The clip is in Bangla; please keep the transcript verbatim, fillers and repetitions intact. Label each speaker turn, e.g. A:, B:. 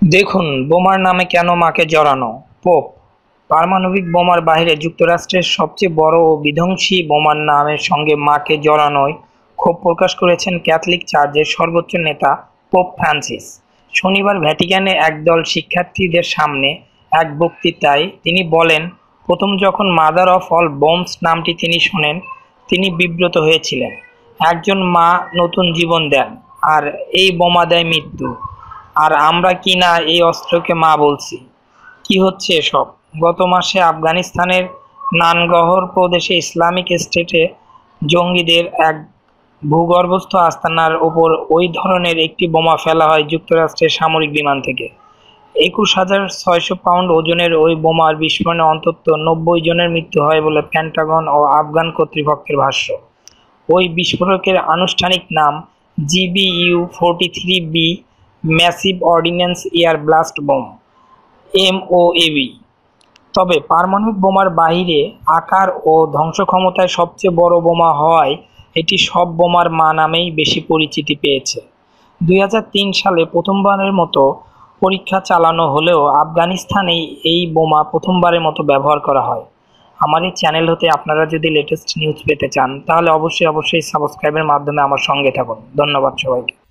A: দেখুন, বোমার নামে কেন মাকে জড়ানো। পোপ পারমাণবিক বোমার বাইরে যুক্তরাষ্ট্রের সবচেয়ে বড় ও বিধ্বংসী বোমার নামের সঙ্গে মাকে জড়ানোয় ক্ষোভ প্রকাশ করেছেন ক্যাথলিক চার্চের সর্বোচ্চ নেতা পোপ ফ্রান্সিস। শনিবার ভ্যাটিকানে একদল শিক্ষার্থীদের সামনে এক বক্তৃতায় তিনি বলেন, প্রথম যখন মাদার অফ অল বোমস নামটি তিনি শোনেন, তিনি বিব্রত হয়েছিলেন। একজন মা নতুন জীবন দেন, আর এই বোমা দেয় মৃত্যু। আর আমরা কি না এই অস্ত্রকে মা বলছি? কি হচ্ছে এসব? গত মাসে আফগানিস্তানের নানগহর প্রদেশে ইসলামিক স্টেটে জঙ্গিদের এক ভূগর্ভস্থ আস্তানার ওপর ওই ধরনের একটি বোমা ফেলা হয় যুক্তরাষ্ট্রের সামরিক বিমান থেকে। একুশ হাজার ছয়শো পাউন্ড ওজনের ওই বোমার বিস্ফোরণে অন্তত নব্বই জনের মৃত্যু হয় বলে পেন্টাগন ও আফগান কর্তৃপক্ষের ভাষ্য। ওই বিস্ফোরকের আনুষ্ঠানিক নাম GBU forty three B massive ordnance air blast bomb, MOAB. তবে পারমাণবিক বোমার বাহিরে আকার ও ধ্বংসক্ষমতায় সবচেয়ে বড় বোমা হওয়ায় এটি সব বোমার মা নামেই বেশি পরিচিতি পেয়েছে। দুই হাজার তিন সালে প্রথমবারের মতো পরীক্ষা চালানো হলেও আফগানিস্তানে এই বোমা প্রথমবারের মতো ব্যবহার করা হয়। আমার এই চ্যানেল হতে আপনারা যদি লেটেস্ট নিউজ পেতে চান তাহলে অবশ্যই অবশ্যই সাবস্ক্রাইবের মাধ্যমে আমার সঙ্গে থাকুন। ধন্যবাদ সবাইকে।